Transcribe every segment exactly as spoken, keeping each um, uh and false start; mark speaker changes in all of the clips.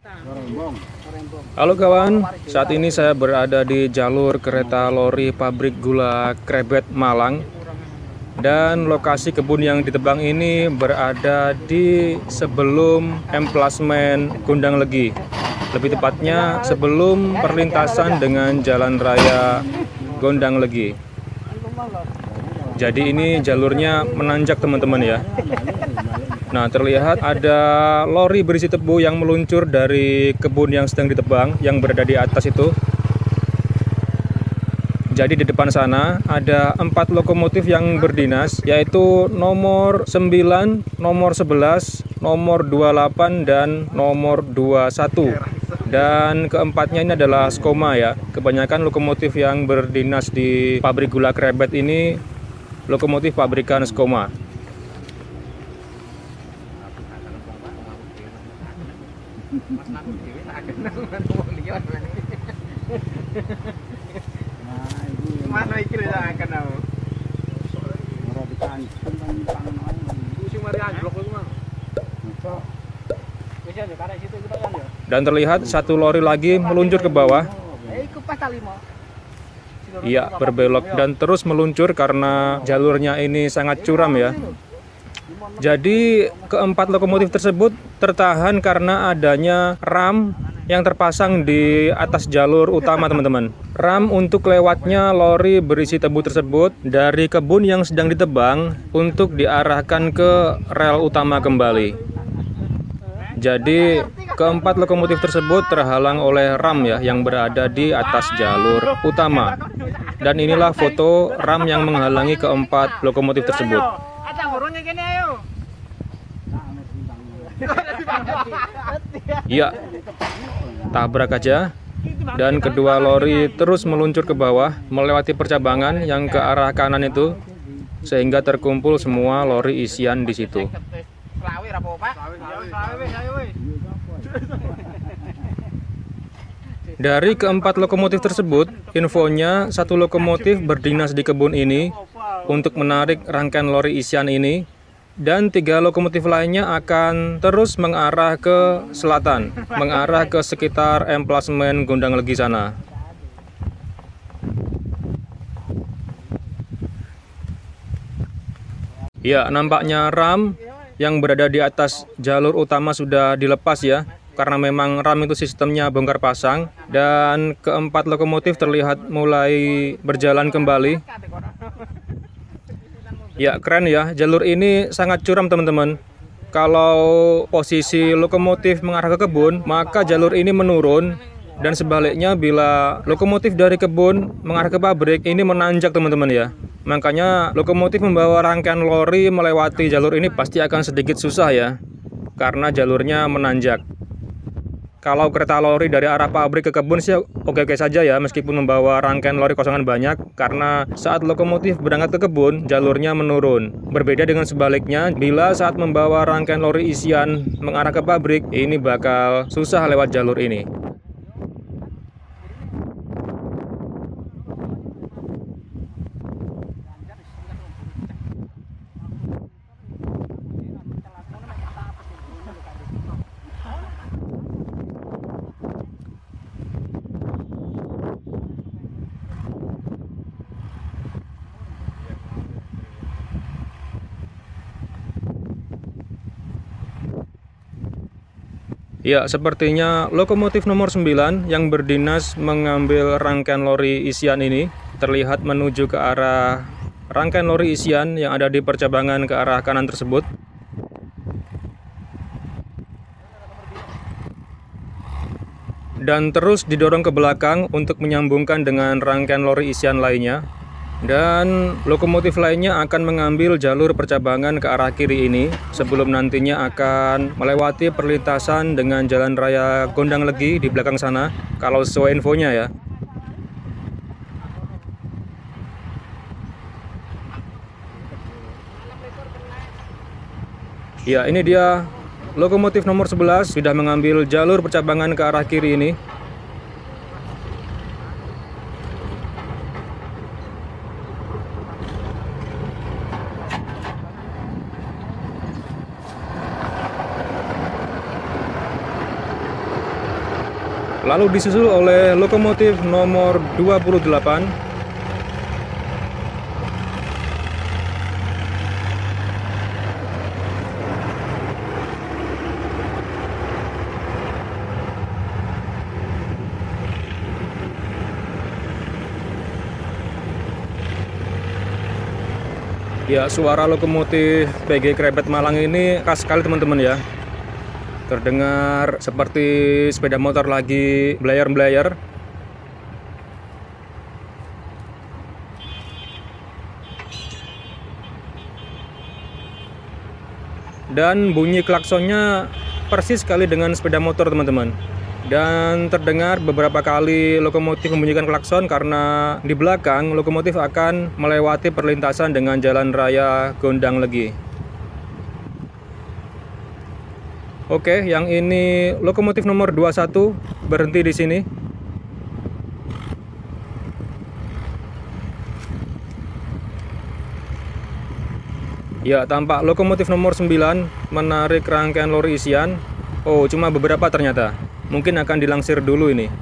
Speaker 1: Halo kawan, saat ini saya berada di jalur kereta lori pabrik gula Krebet Malang. Dan lokasi kebun yang ditebang ini berada di sebelum emplasmen Gondang Legi. Lebih tepatnya sebelum perlintasan dengan Jalan Raya Gondang Legi. Jadi ini jalurnya menanjak teman-teman ya. Nah, terlihat ada lori berisi tebu yang meluncur dari kebun yang sedang ditebang, yang berada di atas itu. Jadi di depan sana ada empat lokomotif yang berdinas, yaitu nomor sembilan, nomor sebelas, nomor dua puluh delapan, dan nomor dua puluh satu. Dan keempatnya ini adalah Skoma ya. Kebanyakan lokomotif yang berdinas di pabrik gula Krebet ini lokomotif pabrikan Skoma.
Speaker 2: Mana iki lho akan aku.
Speaker 1: Dan terlihat satu lori lagi meluncur ke bawah. Iya, berbelok dan terus meluncur karena jalurnya ini sangat curam ya. Jadi keempat lokomotif tersebut tertahan karena adanya ram yang terpasang di atas jalur utama teman-teman. Ram untuk lewatnya lori berisi tebu tersebut dari kebun yang sedang ditebang untuk diarahkan ke rel utama kembali. Jadi keempat lokomotif tersebut terhalang oleh ram ya yang berada di atas jalur utama. Dan inilah foto ram yang menghalangi keempat lokomotif tersebut. Iya, tabrak aja. Dan kedua lori terus meluncur ke bawah melewati percabangan yang ke arah kanan itu, sehingga terkumpul semua lori isian di situ. Dari keempat lokomotif tersebut, infonya satu lokomotif berdinas di kebun ini untuk menarik rangkaian lori isian ini, dan tiga lokomotif lainnya akan terus mengarah ke selatan, mengarah ke sekitar emplasmen Gondang Legi sana. Ya, nampaknya ram yang berada di atas jalur utama sudah dilepas ya, karena memang ram itu sistemnya bongkar pasang, dan keempat lokomotif terlihat mulai berjalan kembali. Ya, keren ya, jalur ini sangat curam teman-teman. Kalau posisi lokomotif mengarah ke kebun, maka jalur ini menurun, dan sebaliknya bila lokomotif dari kebun mengarah ke pabrik, ini menanjak teman-teman ya. Makanya lokomotif membawa rangkaian lori melewati jalur ini pasti akan sedikit susah ya, karena jalurnya menanjak. Kalau kereta lori dari arah pabrik ke kebun sih oke-oke saja ya, meskipun membawa rangkaian lori kosongan banyak, karena saat lokomotif berangkat ke kebun, jalurnya menurun. Berbeda dengan sebaliknya, bila saat membawa rangkaian lori isian mengarah ke pabrik, ini bakal susah lewat jalur ini. Ya, sepertinya lokomotif nomor sembilan yang berdinas mengambil rangkaian lori isian ini terlihat menuju ke arah rangkaian lori isian yang ada di percabangan ke arah kanan tersebut. Dan terus didorong ke belakang untuk menyambungkan dengan rangkaian lori isian lainnya. Dan lokomotif lainnya akan mengambil jalur percabangan ke arah kiri ini sebelum nantinya akan melewati perlintasan dengan Jalan Raya Gondang Legi di belakang sana, kalau sesuai infonya ya. Ya, ini dia lokomotif nomor sebelas sudah mengambil jalur percabangan ke arah kiri ini. lalu disusul oleh lokomotif nomor dua puluh delapan. Ya, suara lokomotif P G Krebet Malang ini khas sekali teman-teman ya. Terdengar seperti sepeda motor lagi belayer-belayer. Dan bunyi klaksonnya persis sekali dengan sepeda motor teman-teman. Dan terdengar beberapa kali lokomotif membunyikan klakson karena di belakang lokomotif akan melewati perlintasan dengan jalan raya Gondang Legi. Oke, yang ini lokomotif nomor dua puluh satu berhenti di sini. Ya, tampak lokomotif nomor sembilan menarik rangkaian lori isian. Oh, cuma beberapa ternyata. Mungkin akan dilangsir dulu ini.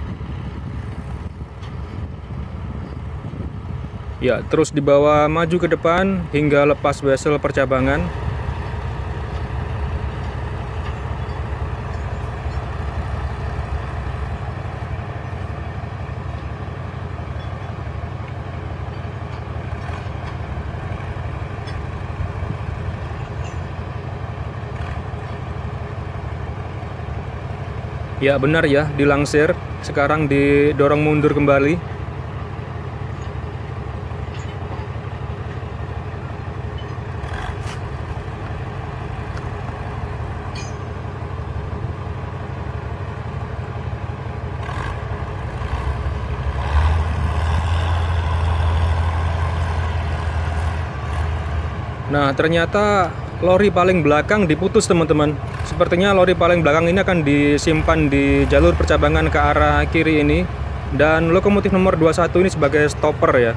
Speaker 1: Ya, terus dibawa maju ke depan hingga lepas wesel percabangan. Ya benar ya, dilangsir. Sekarang didorong mundur kembali. Nah, ternyata lori paling belakang diputus teman-teman. Sepertinya lori paling belakang ini akan disimpan di jalur percabangan ke arah kiri ini. Dan lokomotif nomor dua puluh satu ini sebagai stopper ya.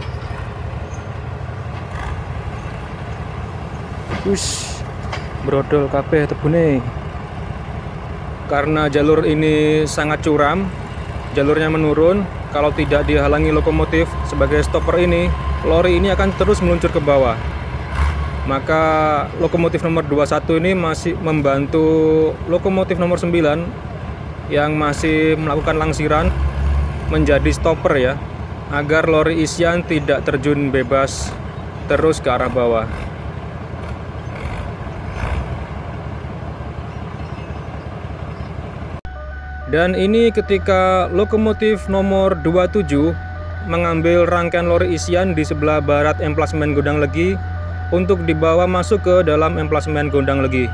Speaker 1: Wush, brodol kabeh tebune. Karena jalur ini sangat curam, jalurnya menurun. Kalau tidak dihalangi lokomotif sebagai stopper ini, lori ini akan terus meluncur ke bawah. Maka lokomotif nomor dua puluh satu ini masih membantu lokomotif nomor sembilan yang masih melakukan langsiran menjadi stopper ya, agar lori isian tidak terjun bebas terus ke arah bawah. Dan ini ketika lokomotif nomor dua puluh tujuh mengambil rangkaian lori isian di sebelah barat emplasmen Gondang Legi untuk dibawa masuk ke dalam emplasmen Gondang Legi.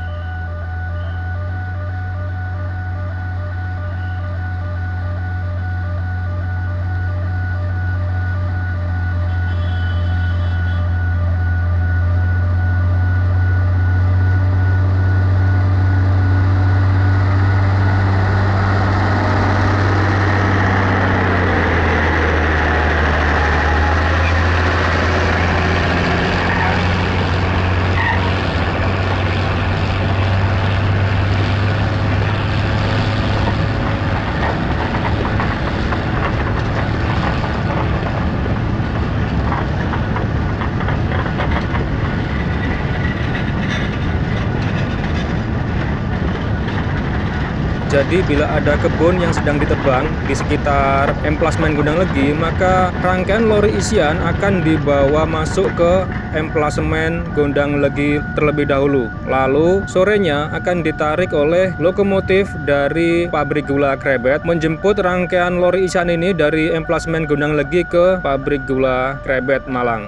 Speaker 1: Jadi bila ada kebun yang sedang ditebang di sekitar emplasmen Gondang Legi, maka rangkaian lori isian akan dibawa masuk ke emplasmen Gondang Legi terlebih dahulu. Lalu sorenya akan ditarik oleh lokomotif dari pabrik gula Krebet menjemput rangkaian lori isian ini dari emplasmen Gondang Legi ke pabrik gula Krebet Malang.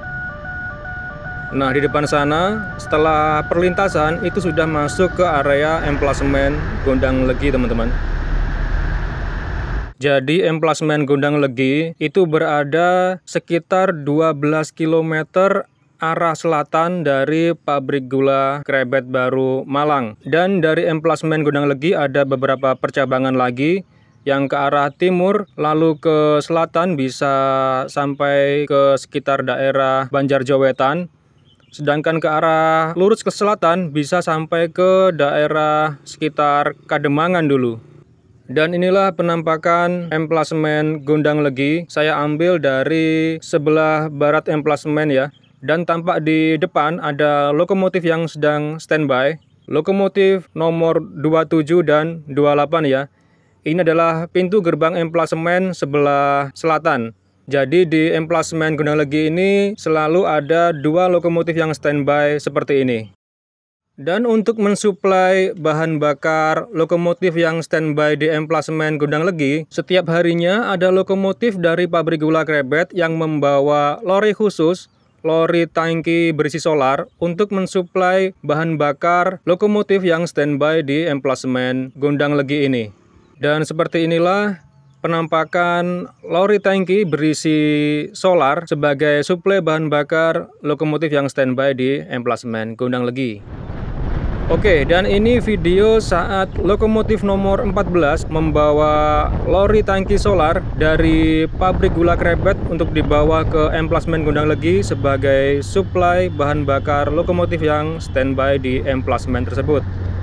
Speaker 1: Nah, di depan sana setelah perlintasan itu sudah masuk ke area emplasmen Gondang Legi teman-teman. Jadi emplasmen Gondang Legi itu berada sekitar dua belas kilometer arah selatan dari pabrik gula Krebet Baru Malang. Dan dari emplasmen Gondang Legi ada beberapa percabangan lagi yang ke arah timur lalu ke selatan bisa sampai ke sekitar daerah Banjarjowetan. Sedangkan ke arah lurus ke selatan bisa sampai ke daerah sekitar Kademangan dulu. Dan inilah penampakan emplasemen Gondang Legi. Saya ambil dari sebelah barat emplasemen ya. Dan tampak di depan ada lokomotif yang sedang standby. Lokomotif nomor dua puluh tujuh dan dua puluh delapan ya. Ini adalah pintu gerbang emplasemen sebelah selatan. Jadi di emplasemen Gondang Legi ini selalu ada dua lokomotif yang standby seperti ini. Dan untuk mensuplai bahan bakar lokomotif yang standby di emplasemen Gondang Legi, setiap harinya ada lokomotif dari pabrik gula Krebet yang membawa lori khusus, lori tangki berisi solar untuk mensuplai bahan bakar lokomotif yang standby di emplasemen Gondang Legi ini. Dan seperti inilah penampakan lori tangki berisi solar sebagai suplai bahan bakar lokomotif yang standby di emplasemen Gondang Legi. Oke, dan ini video saat lokomotif nomor empat belas membawa lori tangki solar dari pabrik gula Krebet untuk dibawa ke emplasemen Gondang Legi sebagai suplai bahan bakar lokomotif yang standby di emplasemen tersebut.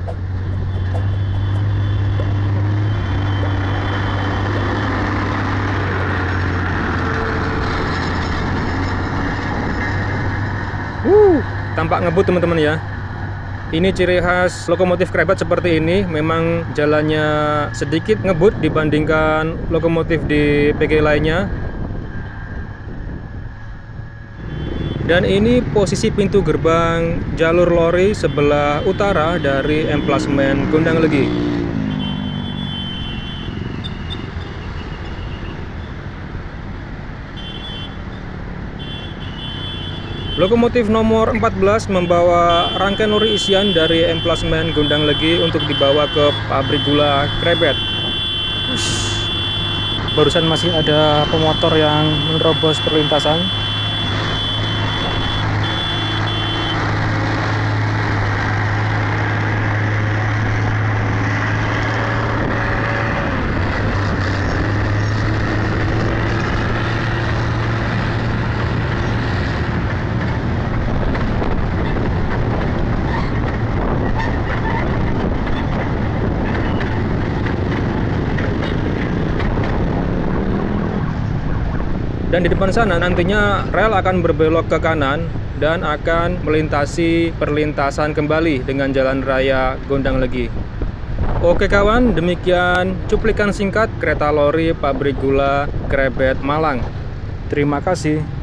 Speaker 1: Wuh, tampak ngebut teman-teman ya. Ini ciri khas lokomotif Krebet seperti ini, memang jalannya sedikit ngebut dibandingkan lokomotif di P G lainnya. Dan ini posisi pintu gerbang jalur lori sebelah utara dari emplasemen Gondang Legi. Lokomotif nomor empat belas membawa rangkaian lori isian dari emplasemen Gondang Legi untuk dibawa ke pabrik gula Krebet. Ush. Barusan masih ada pemotor yang menerobos perlintasan. Dan di depan sana nantinya rel akan berbelok ke kanan dan akan melintasi perlintasan kembali dengan jalan raya Gondang Legi. Oke kawan, demikian cuplikan singkat kereta lori pabrik gula Krebet Malang. Terima kasih.